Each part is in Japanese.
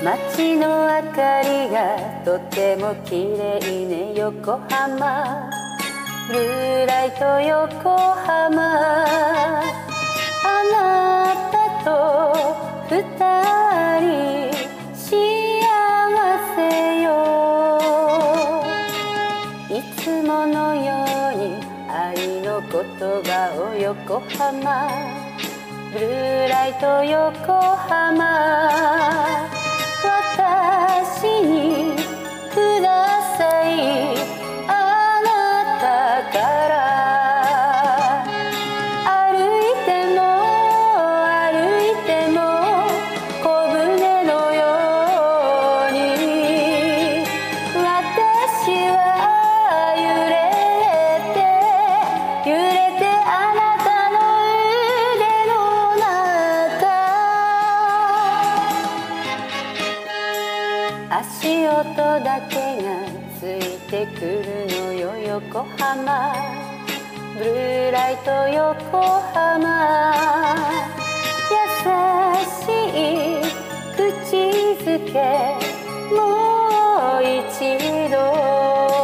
街の明かりがとても綺麗ね横浜、ブルーライト横浜。あなたと二人幸せよ。いつものように愛の言葉を横浜、ブルーライト横浜。私にください、あなたから。歩いても歩いても小舟のように、私は揺れて揺れてあなたの腕の中。足音だけがついてくるのよ横浜、ブルーライト横浜。優しい口づけもう一度。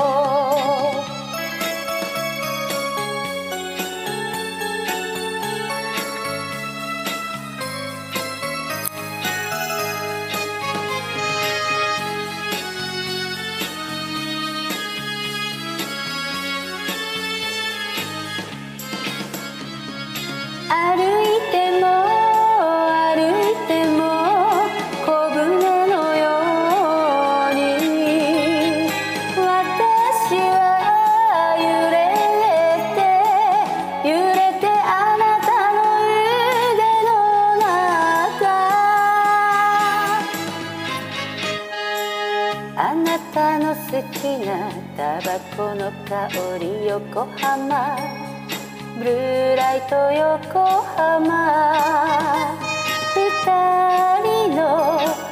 歩いても歩いても小舟のように、私は揺れて揺れてあなたの腕の中。あなたの好きなタバコの香り横浜、ブルーライト横浜。二人の